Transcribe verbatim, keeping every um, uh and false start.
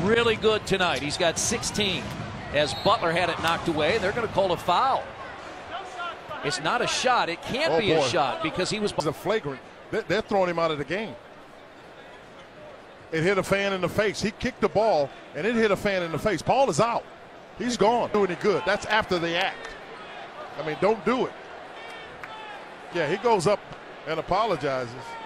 really good tonight. He's got sixteen. As Butler had it knocked away, they're going to call a foul. It's not a shot. It can't oh be boy. a shot because he was. It's a flagrant. They're throwing him out of the game. It hit a fan in the face. He kicked the ball, and it hit a fan in the face. Paul is out. He's gone. Do any good. That's after the act. I mean, don't do it. Yeah, he goes up and apologizes.